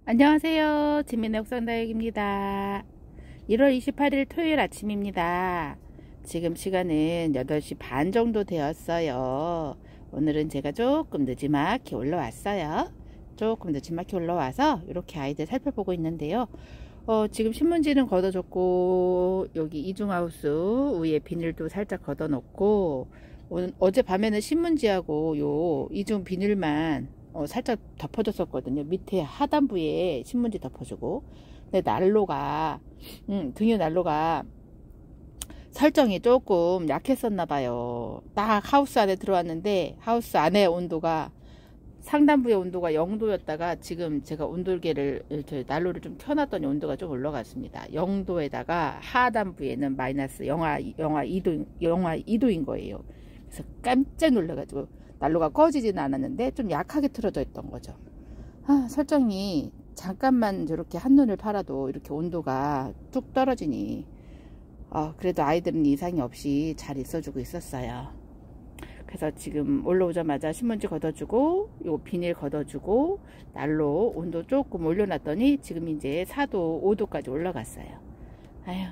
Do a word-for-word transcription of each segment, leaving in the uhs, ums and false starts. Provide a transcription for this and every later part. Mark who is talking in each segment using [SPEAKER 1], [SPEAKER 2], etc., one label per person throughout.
[SPEAKER 1] 안녕하세요. 진민의 옥상다육입니다. 일월 이십팔일 토요일 아침입니다. 지금 시간은 여덟 시 반 정도 되었어요. 오늘은 제가 조금 늦지막히 올라왔어요. 조금 늦지막히 올라와서 이렇게 아이들 살펴보고 있는데요. 어, 지금 신문지는 걷어줬고, 여기 이중하우스 위에 비닐도 살짝 걷어놓고, 오늘, 어젯밤에는 신문지하고 요 이중 비닐만 어, 살짝 덮어줬었거든요. 밑에 하단부에 신문지 덮어주고. 근데 난로가, 음, 등유 난로가 설정이 조금 약했었나봐요. 딱 하우스 안에 들어왔는데, 하우스 안에 온도가, 상단부의 온도가 영 도였다가, 지금 제가 온돌계를, 난로를 좀 켜놨더니 온도가 좀 올라갔습니다. 영 도에다가 하단부에는 마이너스 영하, 영하 이 도, 영하 이 도인 거예요. 그래서 깜짝 놀라가지고, 난로가 꺼지지는 않았는데 좀 약하게 틀어져 있던 거죠. 아, 설정이 잠깐만 저렇게 한눈을 팔아도 이렇게 온도가 뚝 떨어지니 어, 그래도 아이들은 이상이 없이 잘 있어주고 있었어요. 그래서 지금 올라오자마자 신문지 걷어주고 요 비닐 걷어주고 난로 온도 조금 올려놨더니 지금 이제 사 도 오 도까지 올라갔어요. 아휴,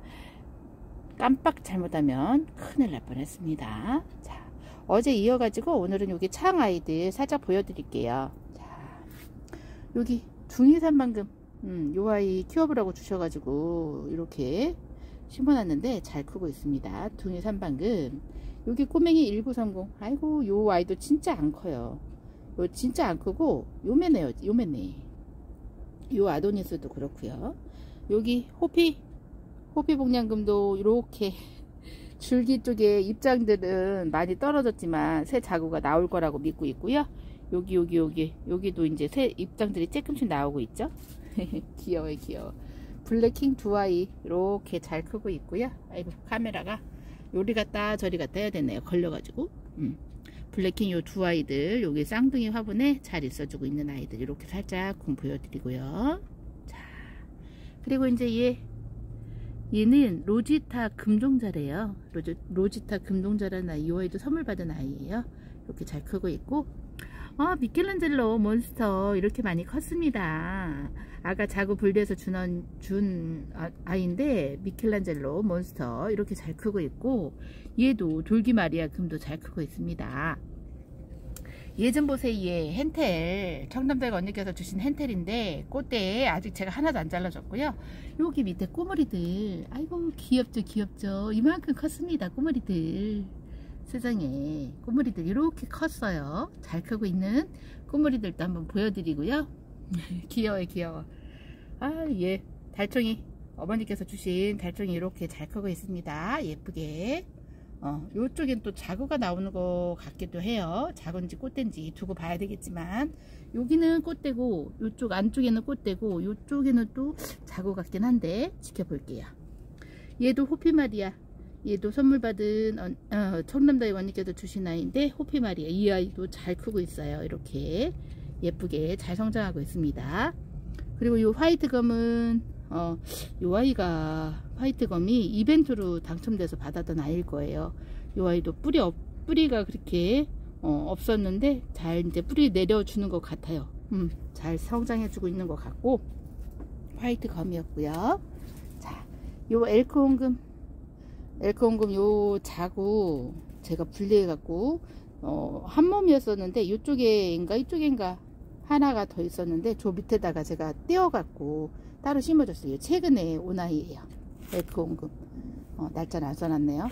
[SPEAKER 1] 깜빡 잘못하면 큰일 날 뻔했습니다. 자, 어제 이어가지고 오늘은 여기 창 아이들 살짝 보여드릴게요. 자, 여기 둥이산방금, 음, 요 아이 키워보라고 주셔가지고 이렇게 심어놨는데 잘 크고 있습니다. 둥이산방금. 여기 꼬맹이 일구삼공. 아이고, 요 아이도 진짜 안 커요. 요 진짜 안 크고 요매네요. 요매네. 요 아도니스도 그렇고요. 여기 호피, 호피 복냥금도 이렇게 줄기 쪽에 입장들은 많이 떨어졌지만 새 자구가 나올 거라고 믿고 있고요. 여기 여기 여기 여기도 이제 새 입장들이 조금씩 나오고 있죠. 귀여워요, 귀여워. 블랙킹 두 아이 이렇게 잘 크고 있고요. 아이고, 카메라가 요리 갔다 저리 갔다 해야 되네요. 걸려가지고. 음. 블랙킹 요 두 아이들 여기 쌍둥이 화분에 잘 있어주고 있는 아이들 이렇게 살짝 보여드리고요. 자, 그리고 이제 얘 얘는 로지타 금종자래요. 로지, 로지타 금종자라는 아이, 이 아이도 선물 받은 아이예요. 이렇게 잘 크고 있고, 아, 미켈란젤로 몬스터 이렇게 많이 컸습니다. 아까 자구 분리해서 준, 준 아이인데 미켈란젤로 몬스터 이렇게 잘 크고 있고, 얘도 돌기 마리아 금도 잘 크고 있습니다. 얘 좀 보세요. 얘 hentel, 청담대가 언니께서 주신 hentel인데 꽃대에 아직 제가 하나도 안 잘라줬고요. 여기 밑에 꼬물이들, 아이고 귀엽죠, 귀엽죠. 이만큼 컸습니다. 꼬물이들. 세상에, 꼬물이들 이렇게 컸어요. 잘 크고 있는 꼬물이들도 한번 보여드리고요. 귀여워요, 귀여워. 아, 얘 달총이, 어머니께서 주신 달총이 이렇게 잘 크고 있습니다. 예쁘게. 어, 요쪽엔 또 자구가 나오는 것 같기도 해요. 자구인지 꽃대인지 두고 봐야 되겠지만, 여기는 꽃대고 요쪽 안쪽에는 꽃대고 요쪽에는 또 자구 같긴 한데 지켜볼게요. 얘도 호피마리아, 얘도 선물 받은 어, 어, 청남다이 원님께서 주신 아이인데 호피마리아, 이 아이도 잘 크고 있어요. 이렇게 예쁘게 잘 성장하고 있습니다. 그리고 요 화이트 검은 어, 요 아이가 화이트검이 이벤트로 당첨돼서 받았던 아이일 거예요. 요 아이도 뿌리 없, 뿌리가 그렇게 어, 없었는데 잘 이제 뿌리 내려주는 것 같아요. 음, 잘 성장해주고 있는 것 같고, 화이트검이었고요. 자, 요 엘크온금, 엘크온금 요 자구 제가 분리해갖고 어, 한 몸이었었는데 이쪽에인가 이쪽인가 하나가 더 있었는데 저 밑에다가 제가 떼어갖고 따로 심어줬어요. 최근에 온 아이예요. 엘크온금. 어, 날짜는 안 써놨네요.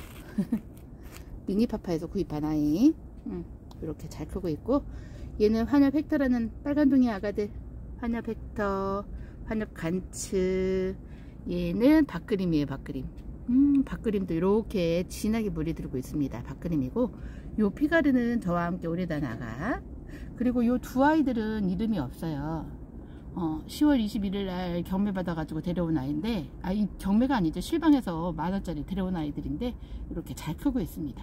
[SPEAKER 1] 미니파파에서 구입한 아이. 음, 이렇게 잘 크고 있고, 얘는 환엽 헥터라는 빨간둥이 아가들. 환엽 헥터, 환엽 간츠. 얘는 밥그림이에요, 밥그림. 음, 밥그림도 이렇게 진하게 물이 들고 있습니다. 밥그림이고, 요 피가르는 저와 함께 오래다 나가. 그리고 요 두 아이들은 이름이 없어요. 어, 시월 이십일일 날 경매 받아가지고 데려온 아이인데, 아, 이 경매가 아니죠. 실방에서 만원짜리 데려온 아이들인데, 이렇게 잘 크고 있습니다.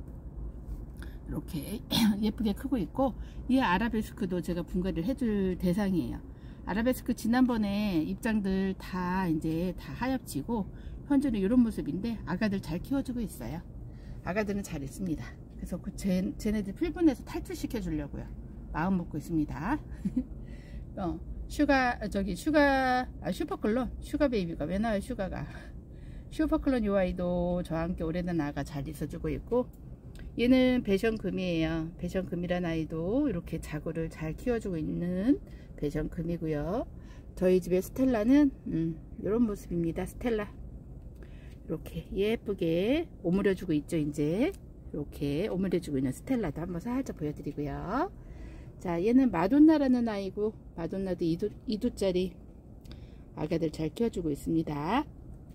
[SPEAKER 1] 이렇게 예쁘게 크고 있고, 이 아라베스크도 제가 분갈이를 해줄 대상이에요. 아라베스크 지난번에 입장들 다 이제 다 하엽지고, 현재는 이런 모습인데, 아가들 잘 키워주고 있어요. 아가들은 잘 있습니다. 그래서 그 쟤, 쟤네들 필분에서 탈출시켜 주려고요. 마음 먹고 있습니다. 어. 슈가 저기 슈가 아 슈퍼클론 슈가 베이비가 왜 나와요 슈가가 슈퍼클론 요 아이도 저와 함께 오래된 아가 잘 있어주고 있고, 얘는 배션금이에요. 배션금이란 아이도 이렇게 자구를 잘 키워주고 있는 배션금이고요. 저희 집의 스텔라는 음, 이런 모습입니다. 스텔라 이렇게 예쁘게 오므려주고 있죠. 이제 이렇게 오므려주고 있는 스텔라도 한번 살짝 보여드리고요. 자, 얘는 마돈나라는 아이고, 마돈나도 이 두 아가들 잘 키워주고 있습니다.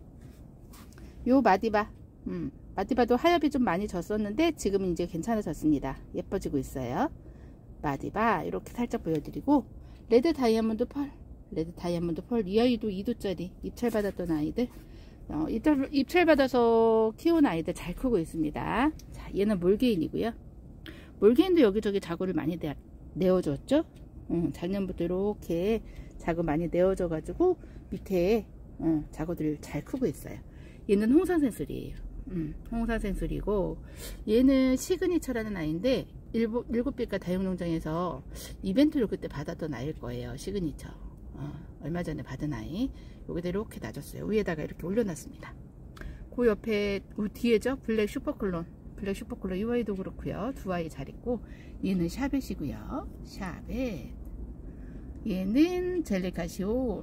[SPEAKER 1] 요 마디바, 음, 마디바도 하엽이 좀 많이 졌었는데 지금은 이제 괜찮아졌습니다. 예뻐지고 있어요. 마디바 이렇게 살짝 보여드리고, 레드 다이아몬드 펄, 레드 다이아몬드 펄, 이 아이도 이 두짜리 입찰 받았던 아이들, 어, 입찰, 입찰 받아서 키운 아이들 잘 크고 있습니다. 자, 얘는 몰게인이고요. 몰게인도 여기저기 자구를 많이 내, 내어줬죠. 음, 작년부터 이렇게 자구 많이 내어져 가지고 밑에 음, 자구들 잘 크고 있어요. 얘는 홍산생술이에요. 음, 홍산생술이고, 얘는 시그니처라는 아이인데 일곱, 일곱 빛깔 다육농장에서 이벤트를 그때 받았던 아이일 거예요. 시그니처. 어, 얼마 전에 받은 아이. 여기다 이렇게 놔줬어요. 위에다가 이렇게 올려놨습니다. 그 옆에 그 뒤에죠. 블랙 슈퍼클론. 블랙 슈퍼클론 이 아이도 그렇고요. 두 아이 잘 있고, 얘는 샤벳이고요. 샤벳. 얘는 젤리카시오.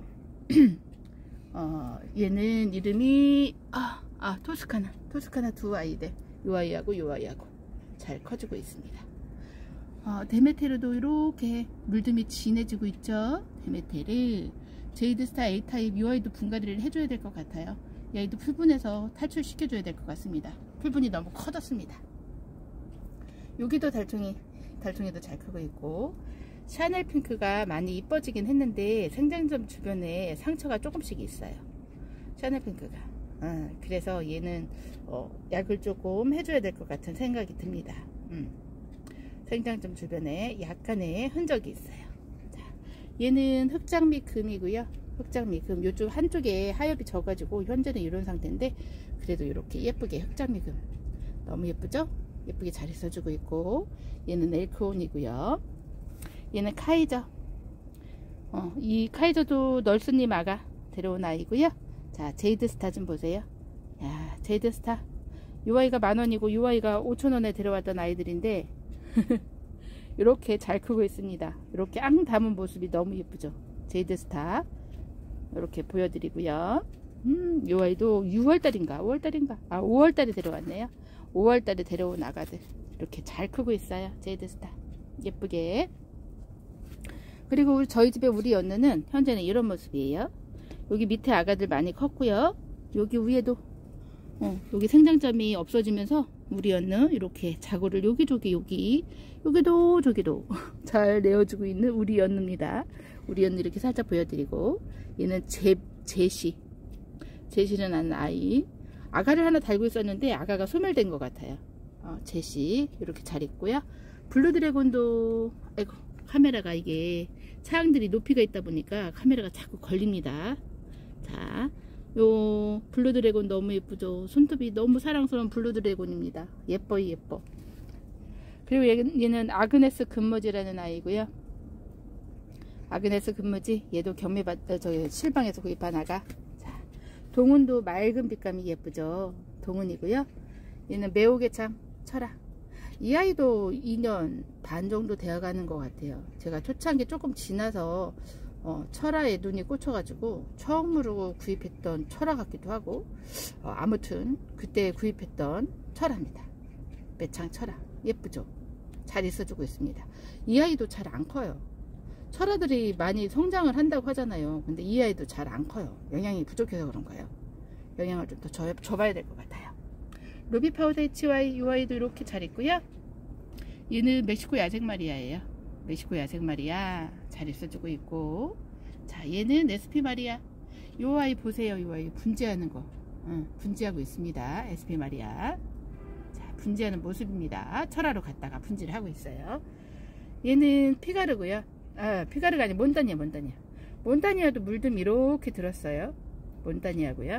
[SPEAKER 1] 어, 얘는 이름이 아, 아 토스카나 토스카나 두 아이들, 요 아이하고 요 아이하고 잘 커지고 있습니다. 어, 데메테르도 이렇게 물듬이 진해지고 있죠. 데메테르 제이드스타 A타입 요 아이도 분갈이를 해줘야 될 것 같아요. 이 아이도 풀분해서 탈출시켜줘야 될 것 같습니다. 풀분이 너무 커졌습니다. 여기도 달총이 달총이도 잘 크고 있고, 샤넬 핑크가 많이 이뻐지긴 했는데 생장점 주변에 상처가 조금씩 있어요. 샤넬 핑크가. 어, 그래서 얘는 어, 약을 조금 해줘야 될 것 같은 생각이 듭니다. 음. 생장점 주변에 약간의 흔적이 있어요. 자, 얘는 흑장미 금이고요. 흑장미 금. 요쪽 한쪽에 하엽이 져가지고 현재는 이런 상태인데, 그래도 이렇게 예쁘게 흑장미 금. 너무 예쁘죠? 예쁘게 잘 있어주고 있고, 얘는 엘크온이고요. 얘는 카이저. 어, 이 카이저도 널스님 아가 데려온 아이고요. 자, 제이드스타 좀 보세요. 야, 제이드스타. 요 아이가 만원이고 요 아이가 오천원에 데려왔던 아이들인데 이렇게 잘 크고 있습니다. 이렇게 앙 담은 모습이 너무 예쁘죠. 제이드스타 이렇게 보여드리고요. 음, 요 아이도 유월달인가 오월달인가 아 오월달에 데려왔네요. 오월달에 데려온 아가들 이렇게 잘 크고 있어요. 제이드스타 예쁘게. 그리고 저희 집에 우리 연느는 현재는 이런 모습이에요. 여기 밑에 아가들 많이 컸고요. 여기 위에도 어, 여기 생장점이 없어지면서 우리 연느 이렇게 자구를 여기저기 여기 여기도 저기도 잘 내어주고 있는 우리 연느입니다. 우리 연느 이렇게 살짝 보여드리고, 얘는 제, 제시 제시를 낳은 아이. 아가를 하나 달고 있었는데 아가가 소멸된 것 같아요. 어, 제시 이렇게 잘 있고요. 블루드래곤도 아이고 카메라가 이게 차양들이 높이가 있다 보니까 카메라가 자꾸 걸립니다. 자, 요 블루드래곤 너무 예쁘죠. 손톱이 너무 사랑스러운 블루드래곤입니다. 예뻐 예뻐. 그리고 얘는 아그네스 금머지라는 아이고요. 아그네스 금머지, 얘도 경매받 저 실방에서 구입한 아가. 자, 동은도 맑은 빛감이 예쁘죠. 동은이고요. 얘는 매오개참 철학. 이 아이도 이 년 반 정도 되어 가는 것 같아요. 제가 초창기 조금 지나서 어, 철화에 눈이 꽂혀 가지고 처음으로 구입했던 철화 같기도 하고, 어, 아무튼 그때 구입했던 철화입니다. 매창 철화 예쁘죠. 잘 있어주고 있습니다. 이 아이도 잘 안 커요. 철화들이 많이 성장을 한다고 하잖아요. 근데 이 아이도 잘 안 커요. 영양이 부족해서 그런가요? 영양을 좀 더 줘봐야 될 것 같아요. 루비 파우더 에이치와이 이 아이도 이렇게 잘 있고요. 얘는 멕시코 야생마리아예요. 멕시코 야생마리아 잘 있어주고 있고, 자, 얘는 에스피 마리아. 이 아이 보세요. 이 아이 분지하는 거. 응, 분지하고 있습니다. 에스피 마리아. 자, 분지하는 모습입니다. 철화로 갔다가 분지를 하고 있어요. 얘는 피가르고요. 아, 피가르가 아니라 몬타니아, 몬타니아. 몬타니아도 물듬 이렇게 들었어요. 몬타니아고요.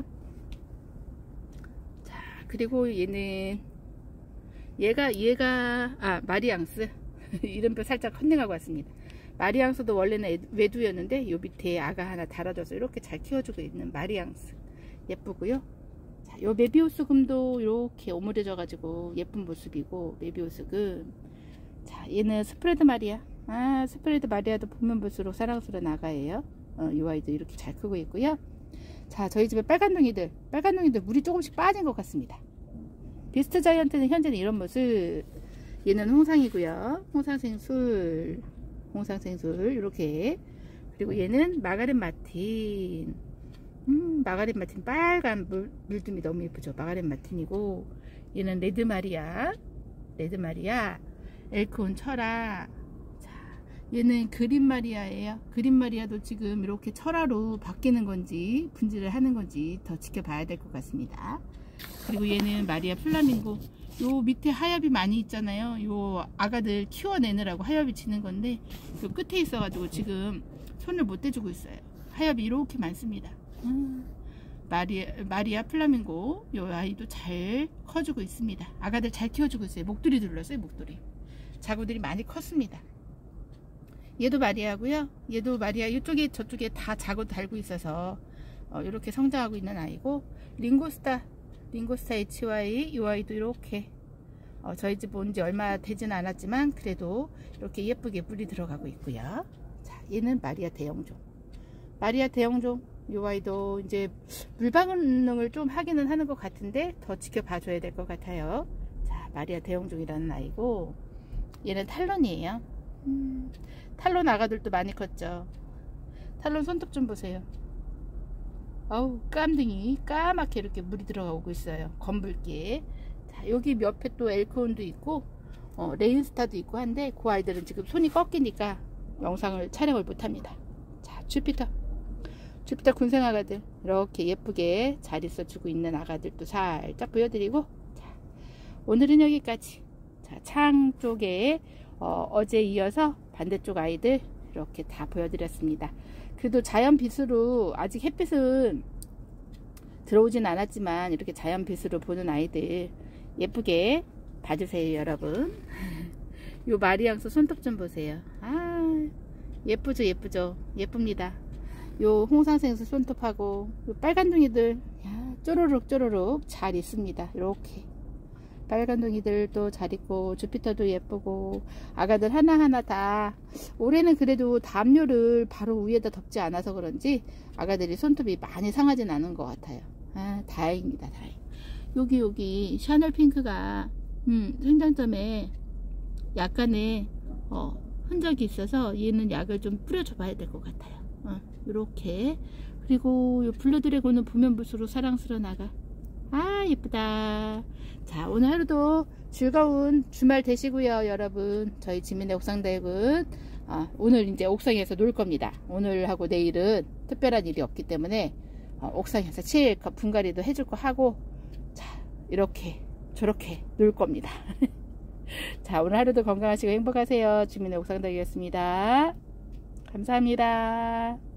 [SPEAKER 1] 자, 그리고 얘는 얘가 얘가 아 마리앙스 이름표 살짝 컨닝하고 왔습니다. 마리앙스도 원래는 외두였는데 요 밑에 아가 하나 달아줘서 이렇게 잘 키워주고 있는 마리앙스 예쁘고요. 자, 요 메비우스 금도 이렇게 오므려져 가지고 예쁜 모습이고, 메비우스 금. 자, 얘는 스프레드 마리아. 아, 스프레드 마리아도 보면 볼수록 사랑스러운 아가예요. 어, 이 아이도 이렇게 잘 크고 있고요. 자, 저희 집에 빨간둥이들, 빨간둥이들 물이 조금씩 빠진 것 같습니다. 비스트 자이언트는 현재는 이런 모습. 얘는 홍상이고요. 홍상생술, 홍상생술 이렇게. 그리고 얘는 마가렛 마틴. 음, 마가렛 마틴 빨간 물, 물듬이 너무 예쁘죠. 마가렛 마틴이고, 얘는 레드 마리아, 레드 마리아, 엘크온 철아. 자, 얘는 그린 마리아예요. 그린 마리아도 지금 이렇게 철화로 바뀌는 건지 분질을 하는 건지 더 지켜봐야 될 것 같습니다. 그리고 얘는 마리아 플라밍고. 요 밑에 하엽이 많이 있잖아요. 요 아가들 키워내느라고 하엽이 지는 건데, 요 끝에 있어 가지고 지금 손을 못 대주고 있어요. 하엽이 이렇게 많습니다. 음, 마리아, 마리아 플라밍고. 요 아이도 잘 커주고 있습니다. 아가들 잘 키워주고 있어요. 목도리 둘렀어요. 목도리. 자구들이 많이 컸습니다. 얘도 마리아고요. 얘도 마리아. 이쪽에 저쪽에 다 자구 달고 있어서 어, 이렇게 성장하고 있는 아이고, 링고스타, 링고스타 에이치와이. 이 아이도 이렇게 어, 저희 집 온 지 얼마 되진 않았지만 그래도 이렇게 예쁘게 물이 들어가고 있고요. 자, 얘는 마리아 대형종. 마리아 대형종. 이 아이도 이제 물 반응을 좀 하기는 하는 것 같은데 더 지켜봐 줘야 될 것 같아요. 자, 마리아 대형종이라는 아이고, 얘는 탈론이에요. 음, 탈론 아가들도 많이 컸죠. 탈론 손톱 좀 보세요. 아우, 깜둥이 까맣게 이렇게 물이 들어가고 있어요. 검붉게. 자, 여기 옆에 또 엘크온도 있고 어, 레인스타도 있고 한데, 그 아이들은 지금 손이 꺾이니까 영상을 촬영을 못합니다. 자, 주피터, 주피터 군생 아가들 이렇게 예쁘게 잘 있어주고 있는 아가들도 살짝 보여드리고, 자, 오늘은 여기까지. 자, 창 쪽에 어, 어제 이어서 반대쪽 아이들 이렇게 다 보여드렸습니다. 그래도 자연 빛으로, 아직 햇빛은 들어오진 않았지만 이렇게 자연 빛으로 보는 아이들 예쁘게 봐주세요, 여러분. 요 마리앙스 손톱 좀 보세요. 아, 예쁘죠, 예쁘죠, 예쁩니다. 요 홍상생수 손톱하고 요 빨간둥이들, 야, 쪼르륵 쪼르륵 잘 있습니다. 이렇게 빨간둥이들도 잘 있고, 주피터도 예쁘고, 아가들 하나하나 다 올해는 그래도 담요를 바로 위에다 덮지 않아서 그런지 아가들이 손톱이 많이 상하진 않은 것 같아요. 아, 다행입니다, 다행. 여기 여기 샤넬 핑크가 음, 생장점에 약간의 어, 흔적이 있어서 얘는 약을 좀 뿌려줘 봐야 될 것 같아요. 어, 이렇게. 그리고 요 블루 드래곤은 보면 볼수록 사랑스러운 아가. 아, 예쁘다. 자, 오늘 하루도 즐거운 주말 되시고요, 여러분. 저희 지민의 옥상다육은 아, 오늘 이제 옥상에서 놀 겁니다. 오늘하고 내일은 특별한 일이 없기 때문에 어, 옥상에서 칠컷 분갈이도 해줄 거 하고, 자, 이렇게 저렇게 놀 겁니다. 자, 오늘 하루도 건강하시고 행복하세요. 지민의 옥상다육이었습니다. 감사합니다.